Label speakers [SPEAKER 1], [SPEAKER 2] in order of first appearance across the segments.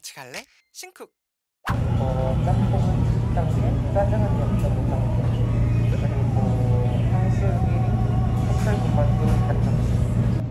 [SPEAKER 1] 같이 갈래? 신쿡.
[SPEAKER 2] 짬뽕은 10단계, 짜장은 0.5단계, 그리고 탕수육 1인, 찹쌀국만두 반정식.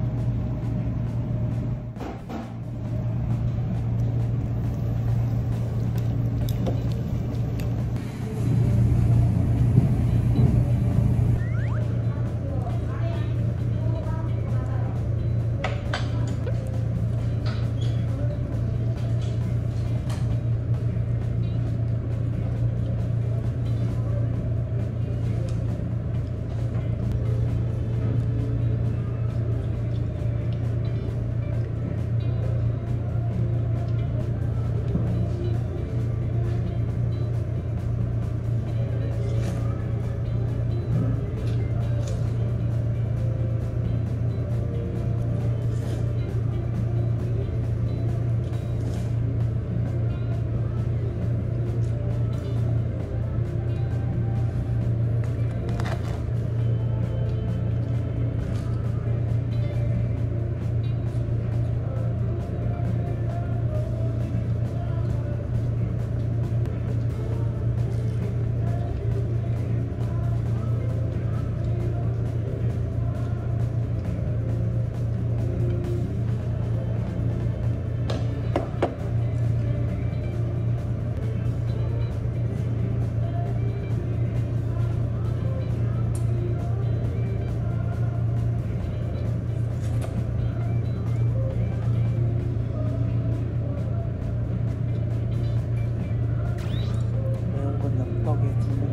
[SPEAKER 2] 매운 건 엽떡에 주고.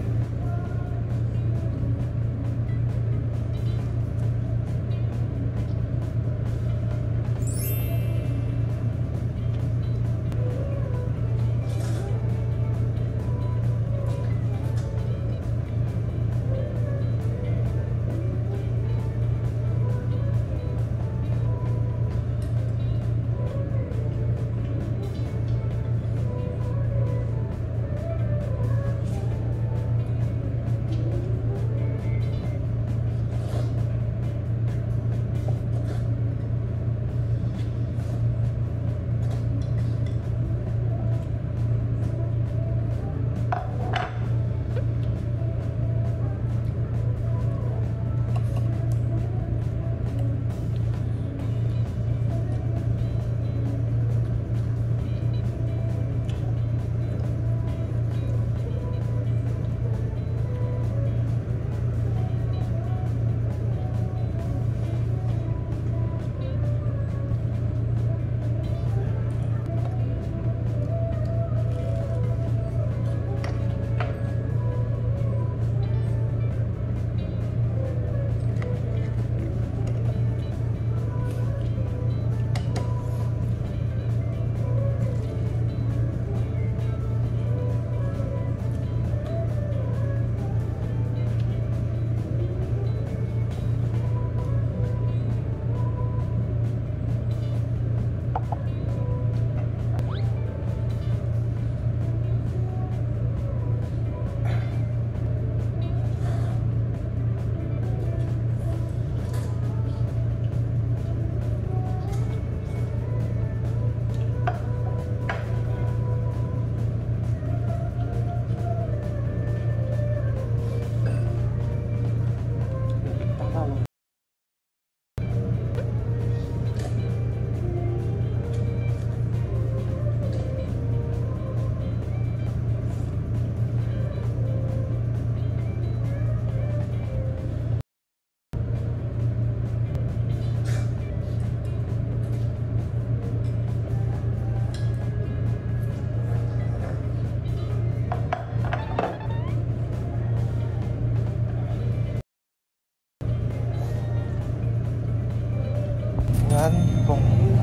[SPEAKER 2] 짬뽕.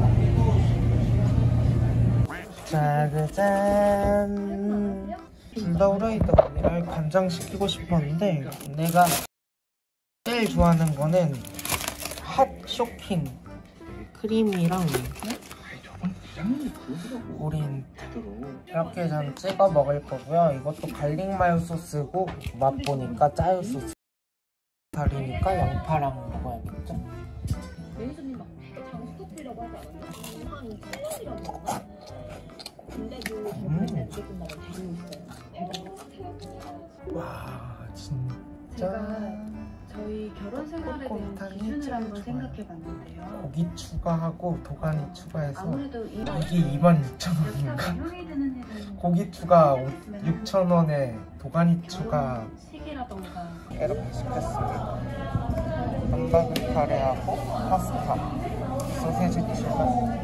[SPEAKER 2] 짜자잔. 둘 다 후라이드가 아니라 간장 시키고 싶었는데 내가 제일 좋아하는 거는 핫 쇼킹 크림이랑 우린 이렇게 전 찍어 먹을 거고요. 이것도 갈릭 마요 소스고 맛보니까 짜요 소스 다리니까 양파랑 먹어야겠죠?
[SPEAKER 3] 매니저님 막 장스토피라고 하지 않았나? 한 7년이라고 했나?
[SPEAKER 1] 근데도 대본이 늦게 끝나면 되고 있어요. 대박.
[SPEAKER 2] 와 진짜.
[SPEAKER 1] 제가 저희 결혼 생활에 대한 기준을 한번 생각해봤는데요.
[SPEAKER 2] 고기 추가하고 도가니 추가해서
[SPEAKER 1] 아무래도
[SPEAKER 2] 이게 26,000원인가? 고기 추가 6,000원에 도가니 추가
[SPEAKER 1] 시기라던가
[SPEAKER 2] 이렇게 시켰습니다. 함바그 카레하고 파스타, 소세지 추가.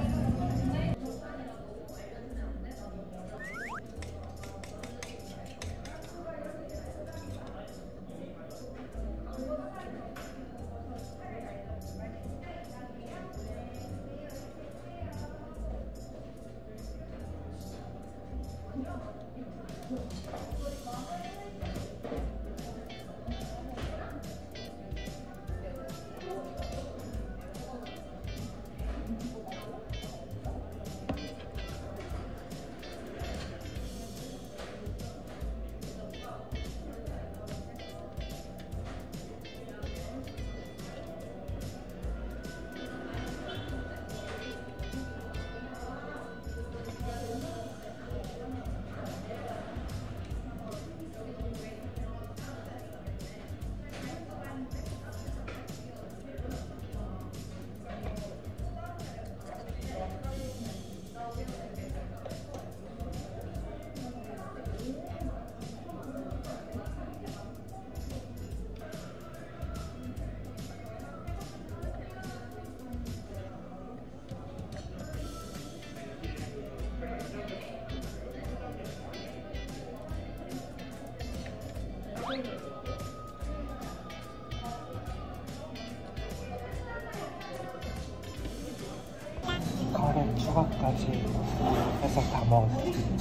[SPEAKER 2] 카레 추가까지 해서 다 먹었습니다.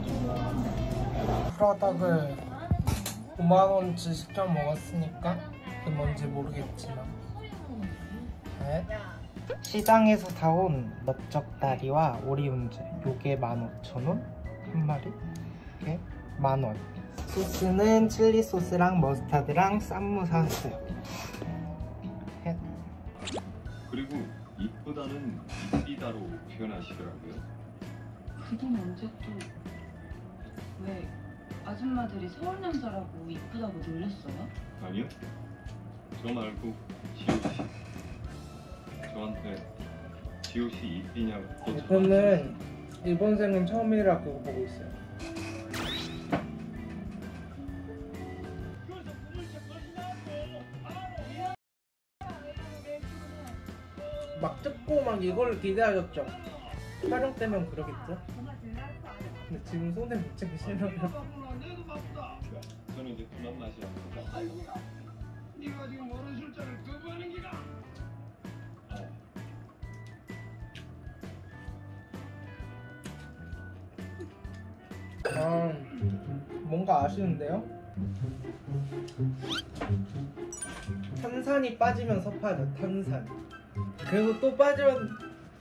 [SPEAKER 2] 프라닭을 5만원치 시켜 먹었으니까 그게 뭔지 모르겠지만 네. 시장에서 사온 넓적다리와 오리운제 요게 15,000원 한 마리, 이게 10,000원. 소스는 칠리 소스랑 머스타드랑 쌈무 사왔어요.
[SPEAKER 3] 그리고 이쁘다는 이쁘다로 표현하시더라고요.
[SPEAKER 1] 그건 언제 또 왜 아줌마들이 서울 남자라고 이쁘다고 놀렸어요?
[SPEAKER 3] 아니요. 저 말고 지호씨. 저한테 지호씨 이쁘냐고.
[SPEAKER 2] 이거는 일본생은 처음이라고 보고 있어요. 막 듣고 막 이걸 기대하셨죠? 촬영 때면 그러겠죠? 근데 지금 손에 묻히기 싫어요.
[SPEAKER 3] 저는 이제 그만 맛이 안 나요.
[SPEAKER 4] 네가 지금 모르는 술자를 거부하는 기가.
[SPEAKER 2] 뭔가 아쉬운데요? 탄산이 빠지면 섭하죠, 탄산. 그리고 또 빠지면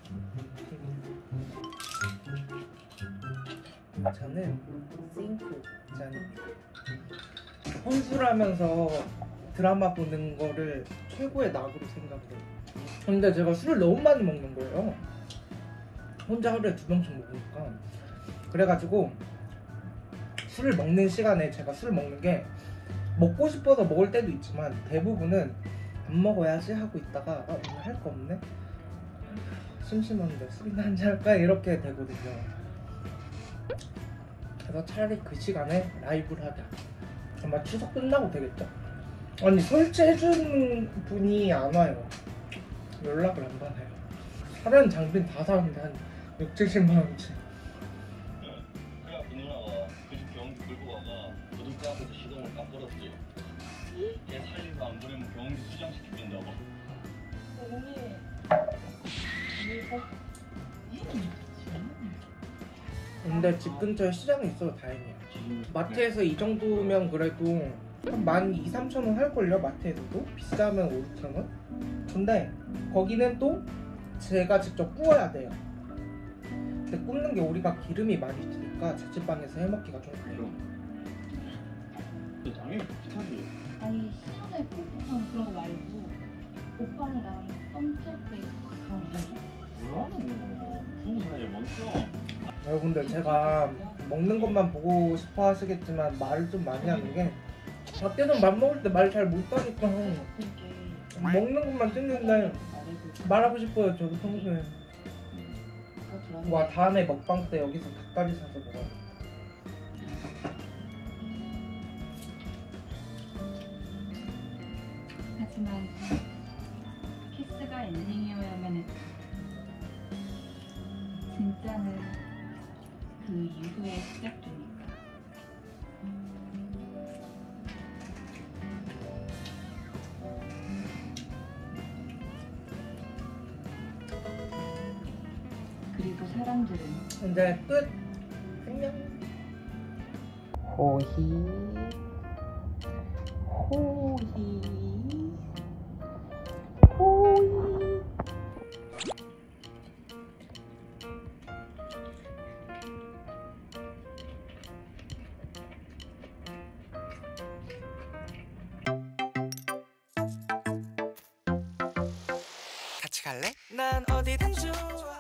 [SPEAKER 2] 저는 싱크 있잖아요. 혼술하면서 드라마 보는 거를 최고의 낙으로 생각해요. 근데 제가 술을 너무 많이 먹는 거예요. 혼자 하루에 2병씩 먹으니까. 그래가지고 술을 먹는 시간에 제가 술 먹는 게 먹고 싶어서 먹을 때도 있지만 대부분은 안 먹어야지 하고 있다가 오늘 할 거 없네? 심심한데 술이나 한잔 할까? 이렇게 되거든요. 그래서 차라리 그 시간에 라이브를 하자. 아마 추석 끝나고 되겠죠? 아니 설치해주는 분이 안 와요. 연락을 안 받아요. 사려는 장비는 다 사는데 한 6,70만원치.
[SPEAKER 5] 그래갖고 누나가 그 집 경주 끌고 가가 도둑가 앞에서 시동을 딱 걸었지. 걔 살리고 안 보내면 경주 수장시키겠다고.
[SPEAKER 2] 근데 집 근처에 시장이 있어서 다행이에요. 마트에서 이 정도면 그래도 한 12,000~13,000원 할걸요? 마트에서도? 비싸면 5,000~6,000원? 근데 거기는 또 제가 직접 구워야 돼요. 근데 굽는 게 우리가 기름이 많이 드니까 자취방에서 해먹기가 좀 그래요.
[SPEAKER 5] 당연히 비슷하지.
[SPEAKER 1] 아니 시간을 푸푸한 그런 거 말고 오빠랑 나랑 썸탈 때 그런 거
[SPEAKER 5] 뭐라는 거? 부부 사이에 멈춰.
[SPEAKER 2] 여러분들 제가 먹는 것만 보고 싶어 하시겠지만 말을 좀 많이 하는 게 밖에서 밥 먹을 때 말 잘 못하니까 먹는 것만 찍는데 말하고 싶어요. 저도 평소에. 와 다음에 먹방 때 여기서 닭다리 사서 먹어요.
[SPEAKER 6] 하지만 키스가 엔딩이어야만 했다. 진짜는 그 이후에 시작되니까. 그리고 사람들은
[SPEAKER 2] 이제 끝. 안녕. 호히 호히 호히.
[SPEAKER 7] 같이 갈래? 난 어디든 좋아.